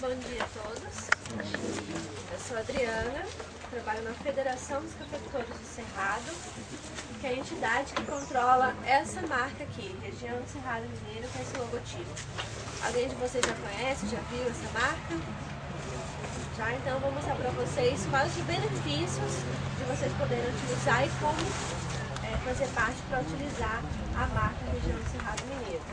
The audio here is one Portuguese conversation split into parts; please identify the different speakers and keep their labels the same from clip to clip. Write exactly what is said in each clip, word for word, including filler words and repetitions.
Speaker 1: Bom dia a todos. Eu sou a Adriana, trabalho na Federação dos Cafeicultores do Cerrado, que é a entidade que controla essa marca aqui, Região do Cerrado Mineiro, com esse logotipo. Alguém de vocês já conhece, já viu essa marca? Já? Então eu vou mostrar para vocês quais os benefícios de vocês poderem utilizar e como é, fazer parte para utilizar a marca Região do Cerrado Mineiro.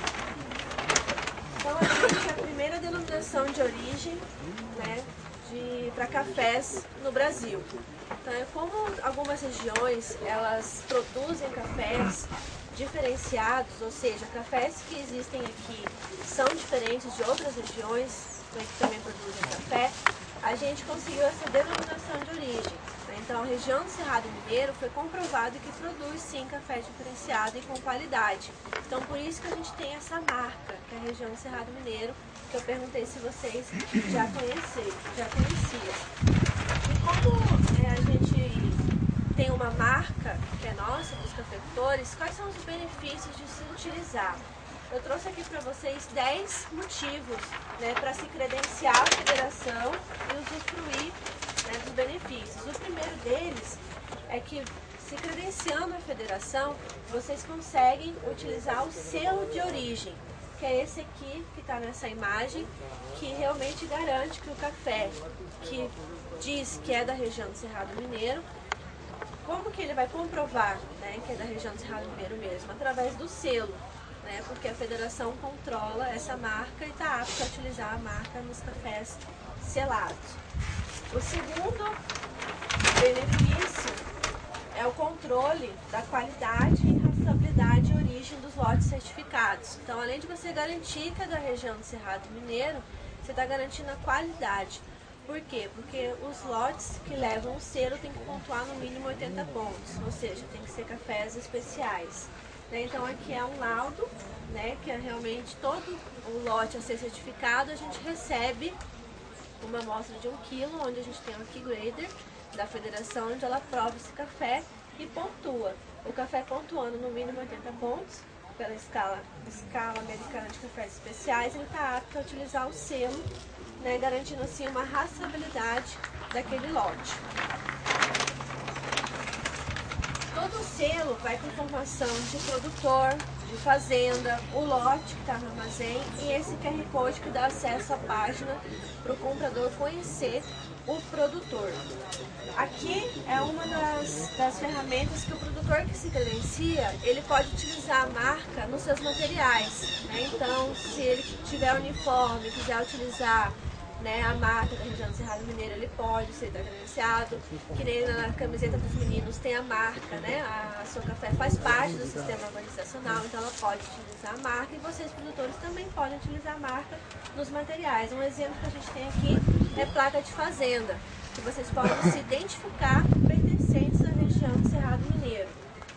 Speaker 1: Então aqui é a primeira denominação de origem, né, para cafés no Brasil. Então, é como algumas regiões elas produzem cafés diferenciados, ou seja, cafés que existem aqui são diferentes de outras regiões, né, que também produzem café, a gente conseguiu essa denominação de origem. Né? Então a região do Cerrado Mineiro foi comprovado que produz sim café diferenciado e com qualidade. Então por isso que a gente tem essa marca, que é a região do Cerrado Mineiro, que eu perguntei se vocês já conheciam, já conheciam. E como é, a gente tem uma marca que é nossa, dos cafeicultores, quais são os benefícios de se utilizar? Eu trouxe aqui para vocês dez motivos, né, para se credenciar à federação e usufruir, né, dos benefícios. O primeiro deles é que, se credenciando à federação, vocês conseguem utilizar o selo de origem, que é esse aqui que está nessa imagem, que realmente garante que o café que diz que é da região do Cerrado Mineiro, como que ele vai comprovar, né, que é da região do Cerrado Mineiro mesmo? Através do selo. Né, porque a federação controla essa marca e está apta a utilizar a marca nos cafés selados. O segundo benefício é o controle da qualidade e rastreabilidade e origem dos lotes certificados. Então, além de você garantir que é da região do Cerrado Mineiro, você está garantindo a qualidade. Por quê? Porque os lotes que levam o selo tem que pontuar no mínimo oitenta pontos, ou seja, tem que ser cafés especiais. Então aqui é um laudo, né, que é realmente todo o lote a ser certificado, a gente recebe uma amostra de um quilo, onde a gente tem um key grader da federação, onde ela prova esse café e pontua. O café pontuando no mínimo oitenta pontos, pela escala, escala americana de cafés especiais, ele está apto a utilizar o selo, né, garantindo assim uma rastreabilidade daquele lote. Todo o selo vai com informação de produtor, de fazenda, o lote que está no armazém e esse Q R Code que dá acesso à página para o comprador conhecer o produtor. Aqui é uma das, das ferramentas que o produtor que se credencia, ele pode utilizar a marca nos seus materiais. Né? Então, se ele tiver uniforme, quiser utilizar, né, a marca da região do Cerrado Mineiro, ele pode ser credenciado, que nem na camiseta dos meninos tem a marca, né, a, a Sou Café faz parte do sistema organizacional, então ela pode utilizar a marca e vocês, produtores, também podem utilizar a marca nos materiais. Um exemplo que a gente tem aqui é placa de fazenda, que vocês podem se identificar pertencentes à região do Cerrado Mineiro.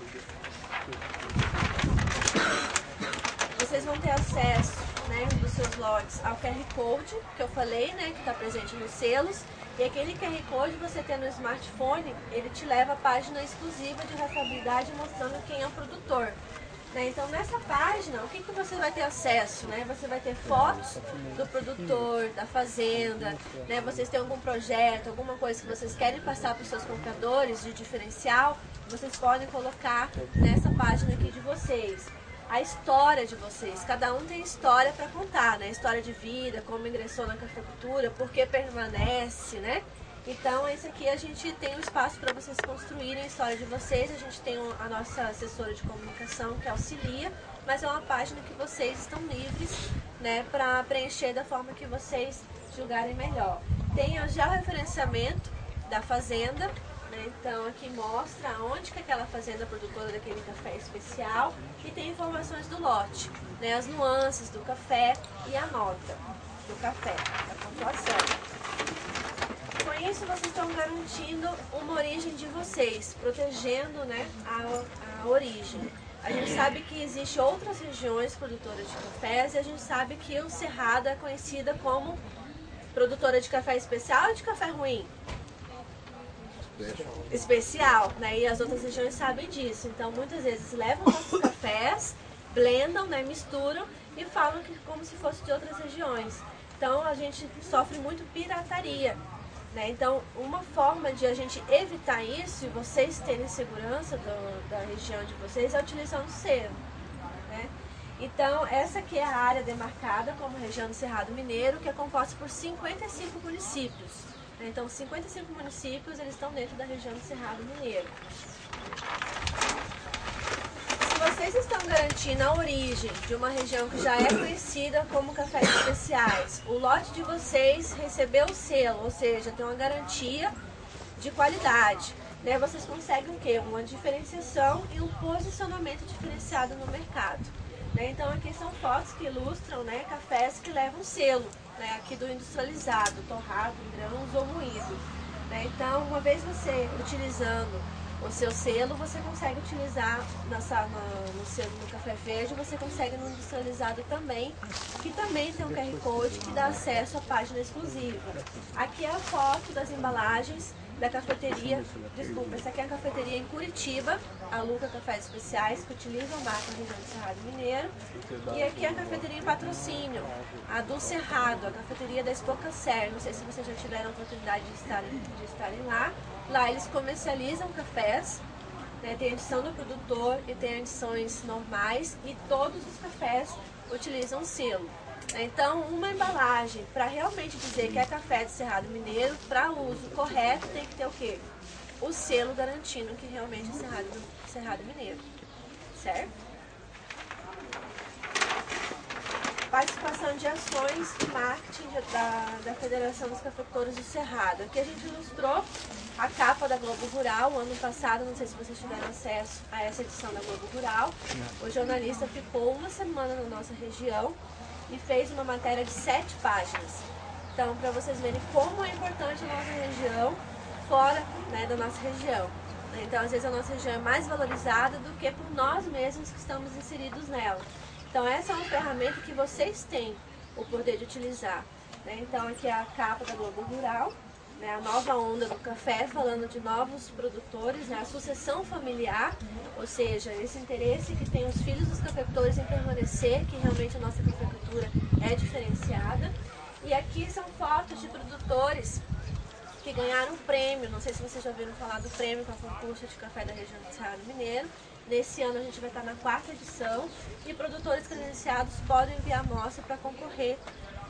Speaker 1: Vocês vão ter acesso, né, dos seus lotes ao Q R Code, que eu falei, né, que está presente nos selos, e aquele Q R Code você tem no smartphone, ele te leva à página exclusiva de rastreabilidade mostrando quem é o produtor. Né? Então nessa página, o que, que você vai ter acesso? Né? Você vai ter fotos do produtor, da fazenda, né? Vocês têm algum projeto, alguma coisa que vocês querem passar para os seus compradores de diferencial, vocês podem colocar nessa página aqui de vocês. A história de vocês, cada um tem história para contar, né? História de vida, como ingressou na cafeicultura, por que permanece, né? Então esse aqui a gente tem um espaço para vocês construírem a história de vocês, a gente tem a nossa assessora de comunicação que auxilia, mas é uma página que vocês estão livres, né, para preencher da forma que vocês julgarem melhor. Tem o georreferenciamento da fazenda, então aqui mostra onde que é aquela fazenda produtora daquele café especial e tem informações do lote, né, as nuances do café e a nota do café, a pontuação. Com isso vocês estão garantindo uma origem de vocês, protegendo, né, a, a origem. A gente sabe que existem outras regiões produtoras de cafés e a gente sabe que o Cerrado é conhecida como produtora de café especial ou de café ruim? Especial, né? E as outras regiões sabem disso. Então muitas vezes levam nossos cafés, blendam, né? Misturam e falam que como se fosse de outras regiões. Então a gente sofre muito pirataria, né? Então uma forma de a gente evitar isso e vocês terem segurança do, da região de vocês é utilizando selo, né? Então essa aqui é a área demarcada como região do Cerrado Mineiro, que é composta por cinquenta e cinco municípios. Então cinquenta e cinco municípios eles estão dentro da região do Cerrado Mineiro. Se vocês estão garantindo a origem de uma região que já é conhecida como cafés especiais, o lote de vocês recebeu o selo, ou seja, tem uma garantia de qualidade, né? Vocês conseguem o quê? Uma diferenciação e um posicionamento diferenciado no mercado, né? Então aqui são fotos que ilustram, né, cafés que levam selo, né, aqui do industrializado, torrado, em grãos ou moído, né? Então uma vez você utilizando o seu selo, você consegue utilizar nessa, no, no selo do café verde, você consegue no industrializado também, que também tem um Q R Code que dá acesso à página exclusiva. Aqui é a foto das embalagens da cafeteria, desculpa, essa aqui é a cafeteria em Curitiba, a Luca Cafés Especiais, que utiliza a marca região do Cerrado Mineiro. E aqui é a cafeteria em Patrocínio, a do Cerrado, a cafeteria da Expocacer. Não sei se vocês já tiveram a oportunidade de estarem, de estarem lá. Lá eles comercializam cafés, né, tem a edição do produtor e tem edições normais, e todos os cafés utilizam selo. Então, uma embalagem, para realmente dizer que é café do Cerrado Mineiro, para uso correto, tem que ter o quê? O selo garantindo que realmente é Cerrado, Cerrado Mineiro, certo? Participação de ações e marketing da, da Federação dos Cafeicultores do Cerrado. Aqui a gente ilustrou a capa da Globo Rural, ano passado, não sei se vocês tiveram acesso a essa edição da Globo Rural. O jornalista ficou uma semana na nossa região e fez uma matéria de sete páginas. Então, para vocês verem como é importante a nossa região fora, né, da nossa região. Então, às vezes a nossa região é mais valorizada do que por nós mesmos que estamos inseridos nela. Então, essa é uma ferramenta que vocês têm o poder de utilizar, né? Então, aqui é a capa da Globo Rural, né, a nova onda do café, falando de novos produtores, né, a sucessão familiar, ou seja, esse interesse que tem os filhos dos cafeicultores em permanecer, que realmente a nossa cafeicultura é diferenciada. E aqui são fotos de produtores que ganharam prêmio, não sei se vocês já ouviram falar do prêmio para o concurso de café da região do Cerrado Mineiro. Nesse ano a gente vai estar na quarta edição e produtores credenciados podem enviar amostra para concorrer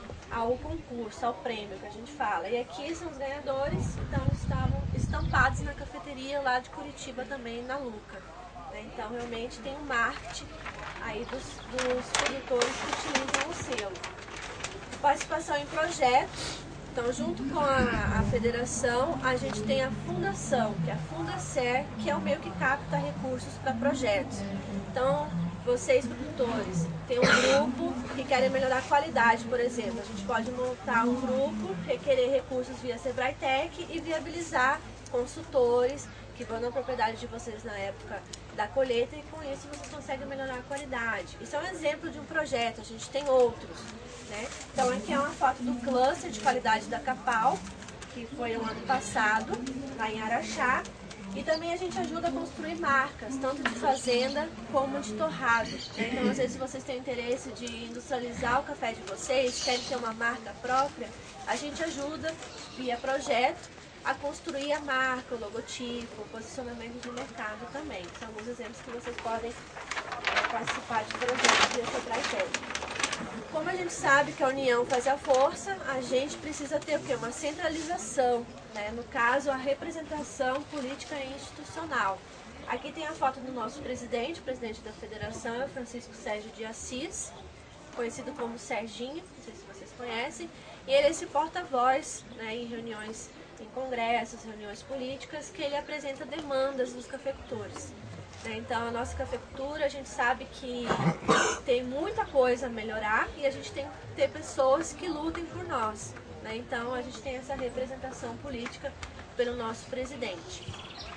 Speaker 1: ao concurso, ao prêmio que a gente fala. E aqui são os ganhadores, então estavam estampados na cafeteria lá de Curitiba também, na Luca. Então realmente tem um marketing aí dos, dos produtores que utilizam o selo. Participação em projetos. Então, junto com a, a federação, a gente tem a fundação, que é a Fundacer, que é o meio que capta recursos para projetos. Então, vocês, produtores, têm um grupo que querem melhorar a qualidade, por exemplo. A gente pode montar um grupo, requerer recursos via Sebrae-Tec e viabilizar consultores que vão na propriedade de vocês na época da colheita, e com isso vocês conseguem melhorar a qualidade. Isso é um exemplo de um projeto, a gente tem outros, né? Então aqui é uma foto do cluster de qualidade da Capal, que foi o ano passado, lá em Araxá. E também a gente ajuda a construir marcas, tanto de fazenda como de torrado, né? Então às vezes vocês têm interesse de industrializar o café de vocês, querem ter uma marca própria, a gente ajuda via projeto a construir a marca, o logotipo, o posicionamento de mercado também. São alguns exemplos que vocês podem é, participar de projetos via Sebrae-Tec. Como a gente sabe que a união faz a força, a gente precisa ter o quê? Uma centralização, né? No caso, a representação política e institucional. Aqui tem a foto do nosso presidente, o presidente da federação, é o Francisco Sérgio de Assis, conhecido como Serginho, não sei se vocês conhecem, e ele é esse porta-voz, né, em reuniões, em congressos, reuniões políticas, que ele apresenta demandas dos cafeicultores. Então, a nossa cafeicultura, a gente sabe que tem muita coisa a melhorar e a gente tem que ter pessoas que lutem por nós, né? Então, a gente tem essa representação política pelo nosso presidente.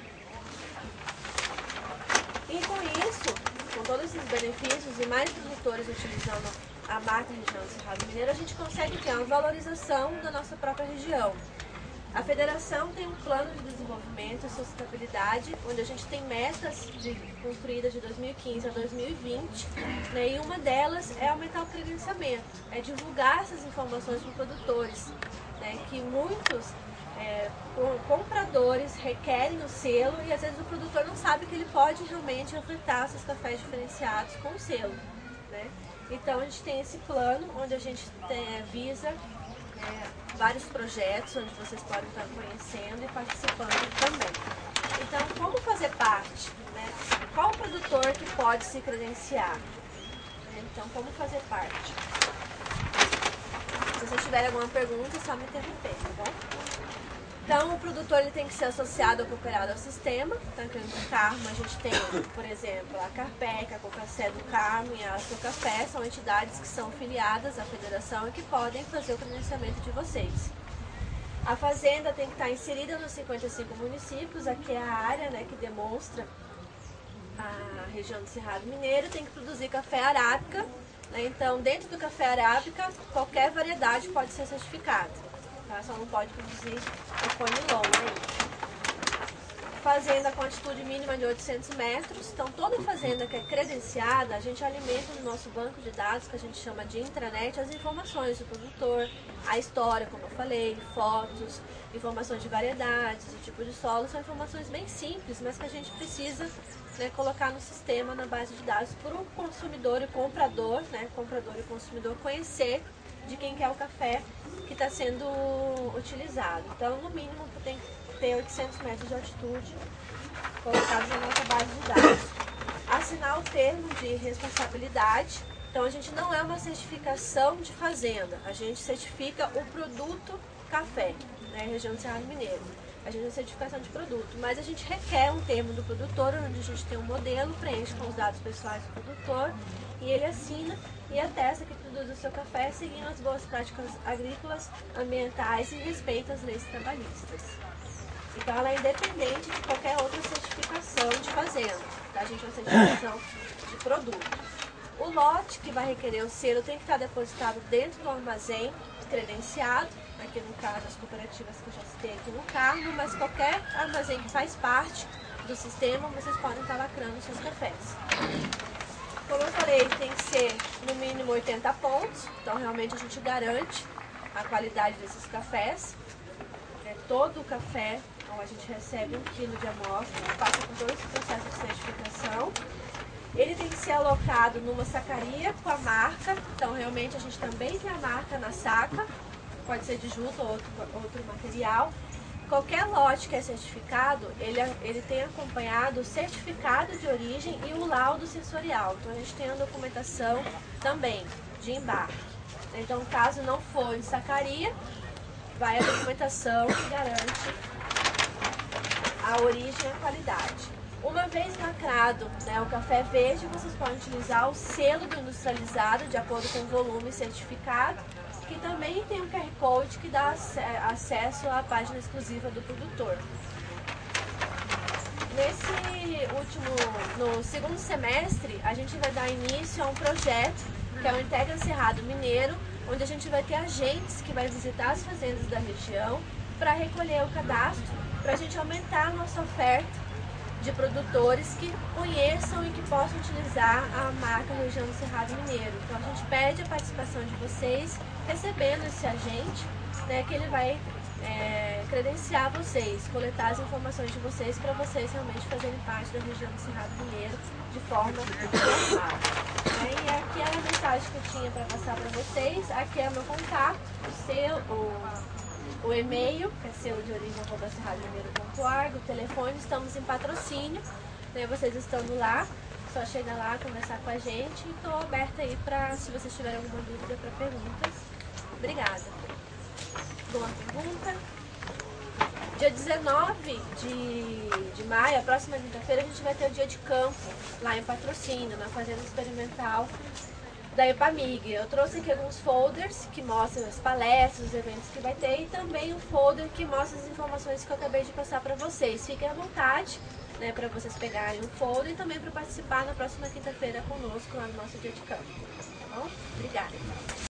Speaker 1: E com isso, com todos esses benefícios e mais produtores utilizando a marca região do Cerrado Mineiro, a gente consegue ter uma valorização da nossa própria região. A federação tem um plano de desenvolvimento e sustentabilidade, onde a gente tem metas de, construídas de dois mil e quinze a dois mil e vinte, né, e uma delas é aumentar o credenciamento, é divulgar essas informações para os produtores, né, que muitos é, compradores requerem o selo e às vezes o produtor não sabe que ele pode realmente ofertar seus cafés diferenciados com o selo, né? Então a gente tem esse plano onde a gente tem, visa é, vários projetos onde vocês podem estar conhecendo e participando também. Então, como fazer parte? Né? Qual o produtor que pode se credenciar? Então, como fazer parte? Se vocês tiverem alguma pergunta, é só me interromper, tá bom? Então, o produtor ele tem que ser associado ou cooperado ao sistema. Então, aqui no Carmo, a gente tem, por exemplo, a Carpec, a Cocacé do Carmo e a Socafé, são entidades que são filiadas à federação e que podem fazer o credenciamento de vocês. A fazenda tem que estar inserida nos cinquenta e cinco municípios, aqui é a área, né, que demonstra a região do Cerrado Mineiro, tem que produzir café arábica, né? Então, dentro do café arábica, qualquer variedade pode ser certificada. Só não pode produzir o conilon aí. Fazenda com altitude mínima de oitocentos metros. Então, toda fazenda que é credenciada, a gente alimenta no nosso banco de dados, que a gente chama de intranet, as informações do produtor, a história, como eu falei, fotos, informações de variedades, o tipo de solo. São informações bem simples, mas que a gente precisa, né, colocar no sistema, na base de dados, para o consumidor e comprador, né, comprador e consumidor conhecer de quem que é o café que está sendo utilizado. Então, no mínimo, tem que ter oitocentos metros de altitude colocados na nossa base de dados. Assinar o termo de responsabilidade. Então, a gente não é uma certificação de fazenda, a gente certifica o produto café, né, região do Cerrado Mineiro. A gente é certificação de produto, mas a gente requer um termo do produtor, onde a gente tem um modelo, preenche com os dados pessoais do produtor e ele assina e atesta que produz o seu café seguindo as boas práticas agrícolas, ambientais e respeita as leis trabalhistas. Então ela é independente de qualquer outra certificação de fazenda, tá? A gente é uma certificação de produto. O lote que vai requerer o selo tem que estar depositado dentro do armazém credenciado, aqui no caso as cooperativas que eu já citei aqui no Carmo, mas qualquer armazém que faz parte do sistema, vocês podem estar lacrando seus cafés. Como eu falei, tem que ser no mínimo oitenta pontos, então realmente a gente garante a qualidade desses cafés. É, todo o café, então a gente recebe um quilo de amostra, passa por todo esse processo de certificação. Ele tem que ser alocado numa sacaria com a marca, então realmente a gente também tem a marca na saca, pode ser de juta ou outro, outro material. Qualquer lote que é certificado, ele, ele tem acompanhado o certificado de origem e o laudo sensorial. Então a gente tem a documentação também de embarque. Então, caso não for em sacaria, vai a documentação que garante a origem e a qualidade. Uma vez lacrado, né, o café verde, vocês podem utilizar o selo do industrializado de acordo com o volume certificado, que também tem um Q R Code que dá acesso à página exclusiva do produtor. Nesse último, no segundo semestre, a gente vai dar início a um projeto que é o Integra Cerrado Mineiro, onde a gente vai ter agentes que vai visitar as fazendas da região para recolher o cadastro, para a gente aumentar a nossa oferta de produtores que conheçam e que possam utilizar a marca Região do Cerrado Mineiro. Então a gente pede a participação de vocês, recebendo esse agente, né, que ele vai é, credenciar vocês, coletar as informações de vocês para vocês realmente fazerem parte da Região do Cerrado Mineiro de forma normal. É, e aqui é a mensagem que eu tinha para passar para vocês. Aqui é o meu contato, o seu, o O e-mail, que é selo de origem arroba cerrado mineiro ponto org, o telefone, estamos em patrocínio, né, vocês estando lá, só chega lá, conversar com a gente e estou aberta aí para, se vocês tiverem alguma dúvida, para perguntas. Obrigada. Boa pergunta. Dia dezenove de maio, a próxima quinta-feira, a gente vai ter o dia de campo lá em Patrocínio, na Fazenda Experimental da EPAMIG. Eu trouxe aqui alguns folders que mostram as palestras, os eventos que vai ter e também um folder que mostra as informações que eu acabei de passar para vocês. Fiquem à vontade, né, para vocês pegarem o folder e também para participar na próxima quinta-feira conosco lá no nosso dia de campo. Tá bom? Obrigada.